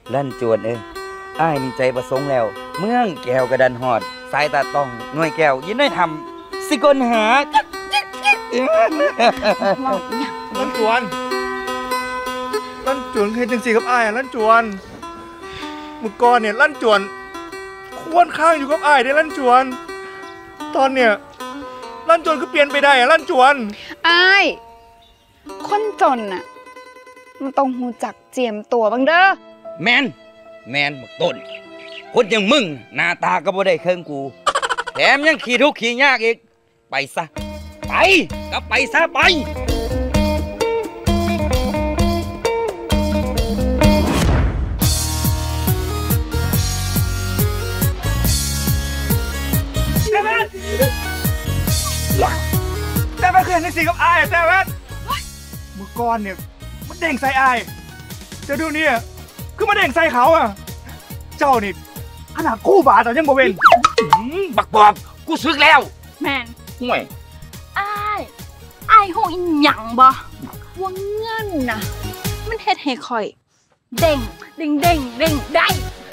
ลั่นจวนอ้ายนี่ใจประสงค์แล้วเมืองแก้วกระดันหอดสายตาต้องหน่วยแก้วยินได้ทำสิกลหาลั่นจวนเห็นจังสีกับอ้ายลั่นจวนเมื่อก่อนเนี่ยลั่นจวนควรข้างอยู่กับอ้ายได้ลั่นจวนตอนเนี่ยลั่นจวนก็เปลี่ยนไปได้ลั่นจวนอ้ายคนจนน่ะมันต้องหูจักเจียมตัวบ้างเด้อแมนบักต้นคนอย่างมึงหน้าตาก็บ่ได้เครื่องกูแถมยังขี้ทุกข์ขี้ยากอีกไปซะไปก็ไปซะไปแต่แม่เคยเห็นในสีกับอายแต่แม่เมื่อก่อนเนี่ยมันเด้งใส่อายจะดูเนี่ยคือมันเด้งใส่เขาอ่ะเจ้านี่ขนาดกู้บาทแต่ยังบ่เป็นบักบอบกูซึกแล้วแมนห่วยอายหูอีหยังบ่ว่าเงินนะมันเฮ็ดให้ข่อยเด้งได้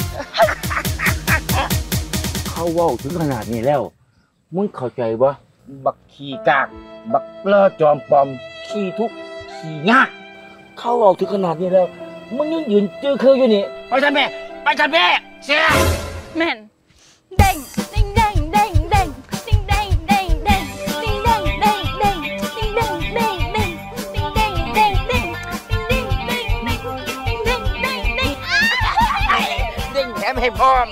เขาเว้าถึงขนาดนี้แล้วมึงเข้าใจบ่บักขี้กากบักล่อจอมปลอมขี้ทุกข์ขี้ยากเขาเว้าถึงขนาดนี้แล้วมึงยังยืนจื้อคืออยู่นี่ไปฉันแม่เสียแม่นเด้งให้พร้อม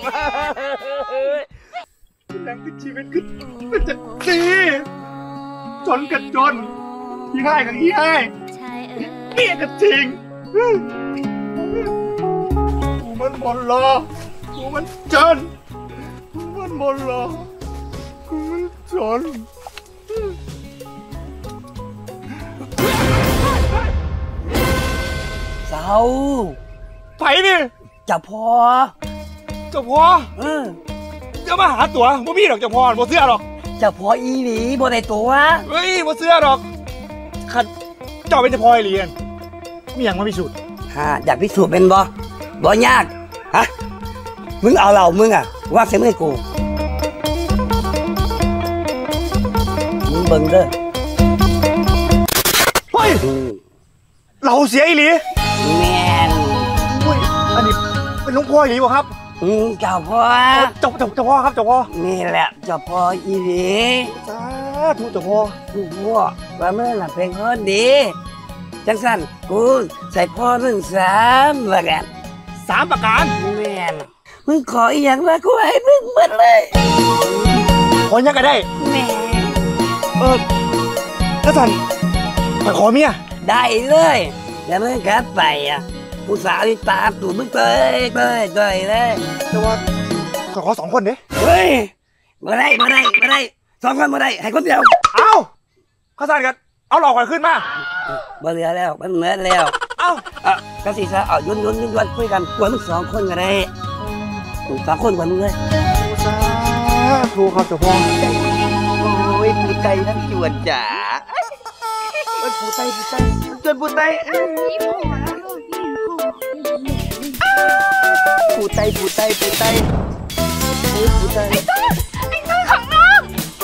แรงที่ชีวิตคือมันจะดีจนกันจนที่ให้กับที่ให้เมียกันจริงกูมันบนรอกูมันจนกูมันบนรอกูมันจนเศร้าไปนี่เจ้าพ่อจะมาหาตัวบ่มีหรอกเจ้าพ่อบ่เสื้อหรอกเจ้าพ่ออีหลีบ่ได้ตัวเฮ้ยบ่เสื้อหรอกขัดเจ้าเป็นเจ้าพ่ออีหลีกันมีอย่างมาพิสูจน์อยากพิสูจน์เป็นบ่ยากฮะมึงเอาเรามึงอ่ะว่าเสียมือกูมึงเบิ่งเด้อเฮ้ยเราเสียอีหลีแม่นอันนี้เป็นหลวงพ่ออีหลีบ่ครับเจ้าพ่อเจ้าพ่อครับเจ้าพ่อนี่แหละเจ้าพ่ออีหลีสาธุเจ้าพ่อว่าเมื่อหลับเป็นคนดีจังสันกูใส่พ่อมึง3 ประการ 3 ประการแม่นมึงขออีหยังว่ากูให้มึงหมดเลยขอยังก็ได้แม่ถ้าสันไปขอเมียได้เลยแล้วมึงกลับไปอ่ะผู้สาวที่ตามตูดมึงเตยเลยแต่ว่าขอ2 คนเด้เฮ้ยมาได้2 คนมาได้ให้คนเดียวเอาข้าสันกันเอาหลอกก่อนขึ้นมาบ่เหลือแล้วมันเหมือนแล้วเอากระสีซะเอายุ่นคุยกันกวนมึง2 คนกันได้2 คนกวนมึงเลยครูครับเจ้าพ่อโอ้ยปูไตนั่นจวนจ๋าปูไตจวนปูไตปูไตไอ้ต้นของน้อง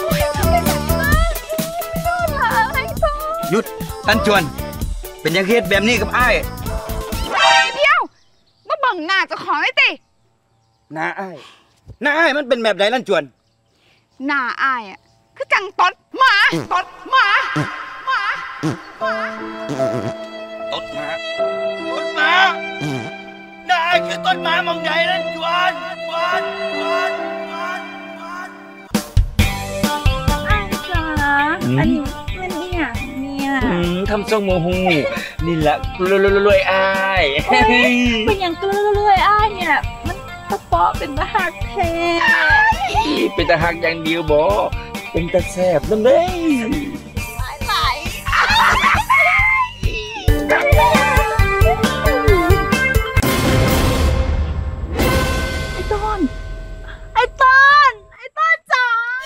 หยุดลั่นจวนเป็นยังเฮ็ดแบบนี้กับอ้ายเดี๋ยวมาบังหน้าจะขอไอ้ติหน้าอ้ายมันเป็นแบบไหนลั่นจวนหน้าอ้ายอ่ะคือจังตดหมาตดหมาหน้าอ้ายคือต้นหมามองใหญ่ลั่นจวนอ้ายจ๋าอันนี้มันเนี่ยทำทรงโมโหนี่แหละรวยอ้ายเป็นอย่างตัวรวยอ้ายเนี่ยมันตะเปาะเป็นตะหักแท้เป็นตะหักอย่างเดียวบ่เป็นตะแสบนั่นเลยไหลไอ้ต้นจ๋า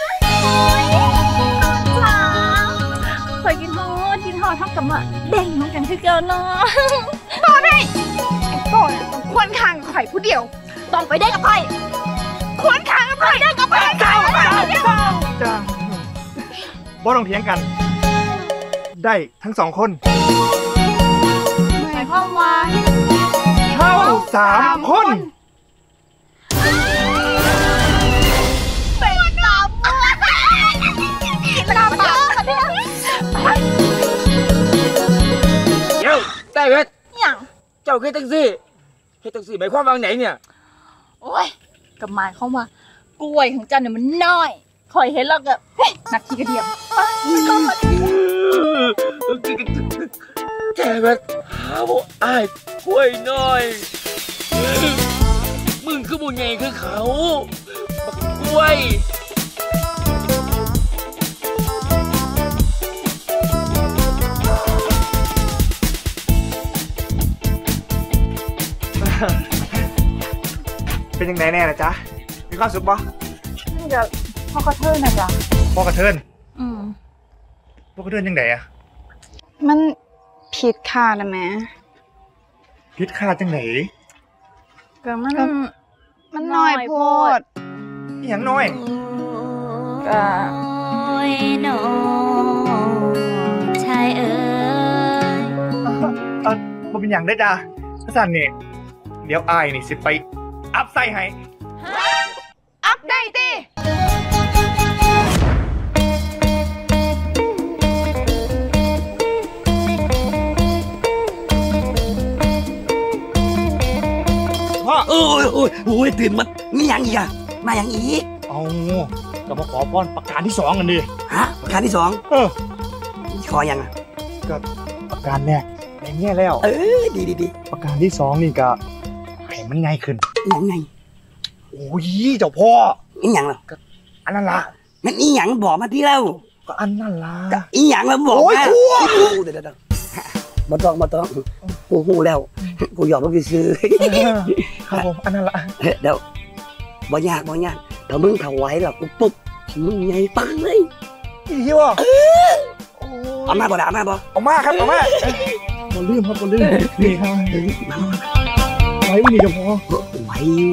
เคยกินทอดเท่ากับว่าเด้งเหมือนกันคือเกินเนาะต่อได้ไอ้ต้นควรขังคข่ผู้เดียวต้องไปได้กับไผ่ควรขังกับไผ่ได้กับไผ่จ้าบ่ต้องเถียงกัน ได้ทั้งสองคนหมายความว่าเท่า3 คนเป็นตามมือตามมือเดี๋ยวแต่เวทอย่างเจ้าเฮ็ดจังซี่เฮ็ดจังซี่หมายความว่าไหนเนี่ยโอ้ยกับหมายความว่ากล้วยของจันเนี่ยมันน้อยคอยเห็นแล้วก็นักขี้กระเทียมแต่เวทหาบ่อ้ายกล้วยน้อยมึงคือบ่ใหญ่คือเขาบักกล้วยเป็นยังไงแน่นะจ๊ะ มีความสุขปะเดี๋ยวพ่อกระเทินนะจ๊ะพ่อกระเทินอืมพ่อกระเทินยังไงอะมันผิดค่านะแม่พิษขาดจังไหนก็มันมันน้อยโพดอีหยังน้อยก็โอ้ยหนอชายเอ๋ยบ่เป็นอย่างได้จ้ะพระสันนี่เดี๋ยวอายนี่สิไปอัพไส้ให้อัพได้ติพ่อโอ้ยตื่นมามีอย่างอีกอะมาอย่างอีกเอาก็มาขอพรประการที่ 2กันดิฮะประการที่เออ 2ขอยังอะก็ประการแรกในแง่แล้วดีประการที่ 2นี่ก็ให้มันง่ายขึ้นยังไงโอ้ยเจ้าพ่ออีหยังล่ะอันนั้นล่ะมันอีหยังบอกมาที่เราก็อันนั้นล่ะก็อีหยังเราบอกโอ้ยมาครูเดี๋ยวมาต้องกูหูแล้วกูหยอกลูกซื้อครับผมอันนั้นล่ะเดี๋ยวบ่ยากถ้ามึงถวายหรอกปุ๊บมึงใหญ่ปังเลยอีหิวอ่ะเอามาบ่ด่ามาบ่เอามาครับเอามาบ่ลืมครับบ่ลืมนี่ครับไว้วันนี้เจ้าพ่อไหวอยู่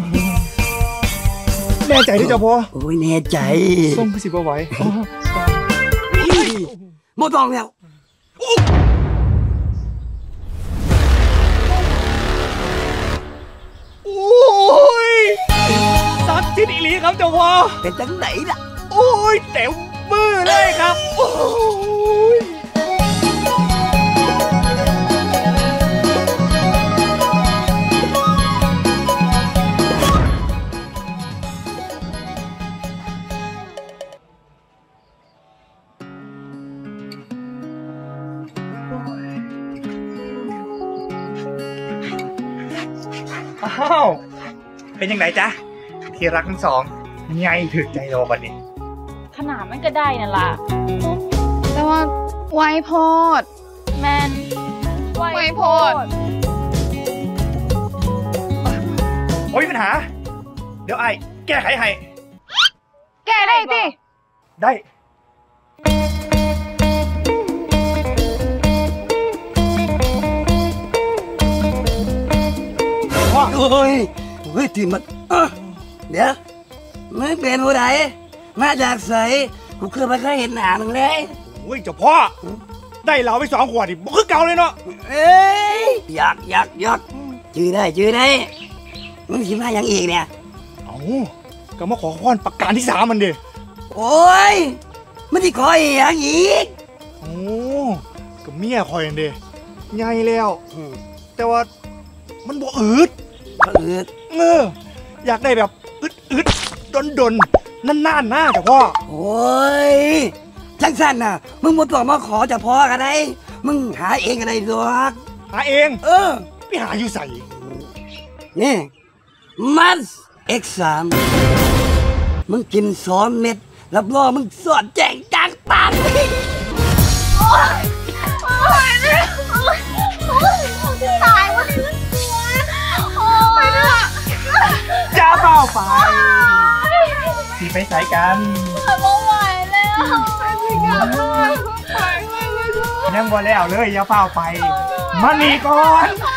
แน่ใจที่เจ้าพ่อโอ้ยแน่ใจส่งไปสิบ่ไหวบ่ต้องแล้วโอ้ยสักดิ์สิทธิ์อีหลีครับเจ้าพ่อเป็นจังไหนล่ะโอ้ยเต็มมือเลยครับ โอ้ยอ้าว เป็นยังไงจ๊ะ ที่รักทั้งสองไงถึกใจเราบัดนี้ขนาดมันก็ได้นั่นล่ะแต่ว่าไวโพดแมนไวโพดโอ้ยมีปัญหา เดี๋ยวไอ้แก้ไขให้แกได้ติได้ พ่อโอ้ยตื่นมาเดี๋ยวมึงเป็นผู้ใดมาจากไสกูเคยไม่เคยเห็นหน้ามึงเลยโอ้ยเจ้าพ่อ ได้เหล้าไป2 ขวดดิบ่คือเก่าเลยเนาะเอ้ยอยากจื้อได้มึงสิมาอย่างอีกเนี่ยเอ้าก็มาขอพรประการที่ 3มันดิโอ้ยมันที่คอยอย่างอีกโอ้ก็เมียคอยนั่นดิใหญ่แล้ว แต่ว่ามันบ่อืด อยากได้แบบอึดดนนานๆหน้าเจ้าพ่อโอ้ยจังสันน่ะมึงบ่ต้องมาขอจากพ่อกันได้มึงหาเองกันได้ดอกหาเอง ไปหาอยู่ใส่นี่มัส X3 มึงกิน2 เม็ดรับรองมึงสอดแจงจังปังตายวันนี้โอ้ยจ้าเปล่าไปสีไปใส่กันไม่ไหวแล้วไปกันเลยยังบ่แล้วเลยอย่าเปล่าไป มานี่ก่อนไป